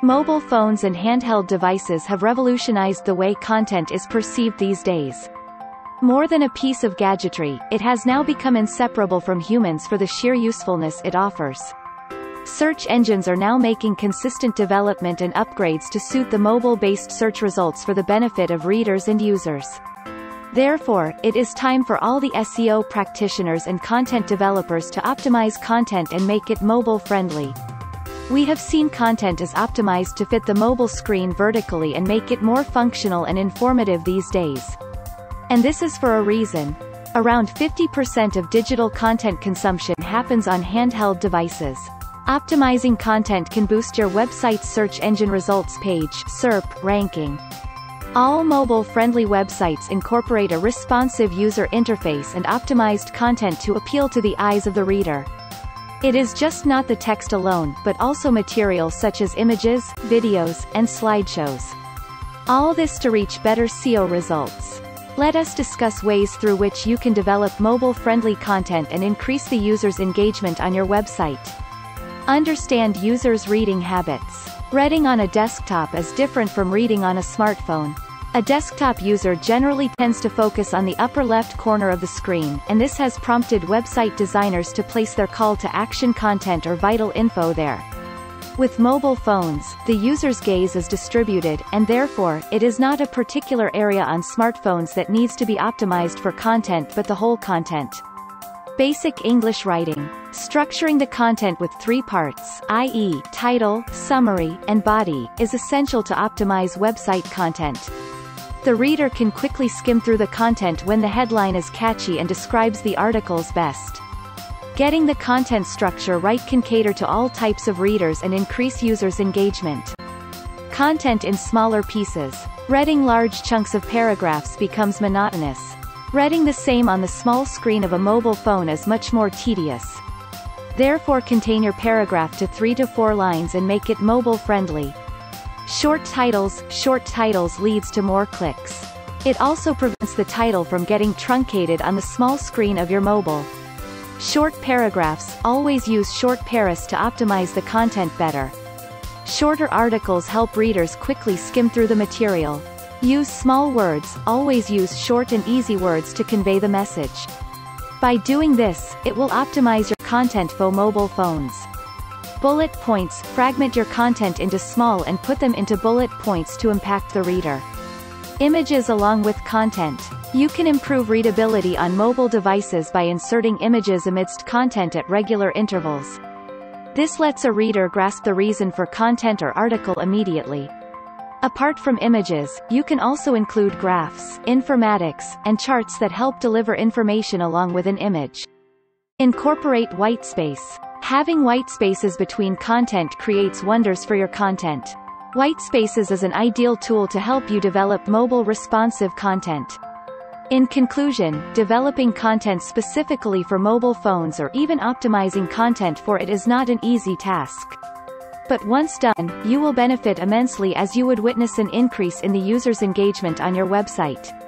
Mobile phones and handheld devices have revolutionized the way content is perceived these days. More than a piece of gadgetry, it has now become inseparable from humans for the sheer usefulness it offers. Search engines are now making consistent development and upgrades to suit the mobile-based search results for the benefit of readers and users. Therefore, it is time for all the SEO practitioners and content developers to optimize content and make it mobile-friendly. We have seen content is optimized to fit the mobile screen vertically and make it more functional and informative these days. And this is for a reason. Around 50% of digital content consumption happens on handheld devices. Optimizing content can boost your website's search engine results page (SERP) ranking. All mobile-friendly websites incorporate a responsive user interface and optimized content to appeal to the eyes of the reader. It is just not the text alone, but also materials such as images, videos, and slideshows. All this to reach better SEO results. Let us discuss ways through which you can develop mobile-friendly content and increase the user's engagement on your website. Understand users' reading habits. Reading on a desktop is different from reading on a smartphone. A desktop user generally tends to focus on the upper left corner of the screen, and this has prompted website designers to place their call-to-action content or vital info there. With mobile phones, the user's gaze is distributed, and therefore, it is not a particular area on smartphones that needs to be optimized for content but the whole content. Basic English writing. Structuring the content with 3 parts, i.e., title, summary, and body, is essential to optimize website content. The reader can quickly skim through the content when the headline is catchy and describes the articles best. Getting the content structure right can cater to all types of readers and increase users' engagement. Content in smaller pieces. Reading large chunks of paragraphs becomes monotonous. Reading the same on the small screen of a mobile phone is much more tedious. Therefore, contain your paragraph to 3 to 4 lines and make it mobile-friendly. Short titles leads to more clicks. It also prevents the title from getting truncated on the small screen of your mobile. Short paragraphs, always use short paras to optimize the content better. Shorter articles help readers quickly skim through the material. Use small words, always use short and easy words to convey the message. By doing this, it will optimize your content for mobile phones. Bullet points. Fragment your content into small and put them into bullet points to impact the reader. Images along with content. You can improve readability on mobile devices by inserting images amidst content at regular intervals. This lets a reader grasp the reason for content or article immediately. Apart from images, you can also include graphs, informatics, and charts that help deliver information along with an image. Incorporate whitespace. Having white spaces between content creates wonders for your content. Whitespaces is an ideal tool to help you develop mobile responsive content. In conclusion, developing content specifically for mobile phones or even optimizing content for it is not an easy task. But once done, you will benefit immensely as you would witness an increase in the user's engagement on your website.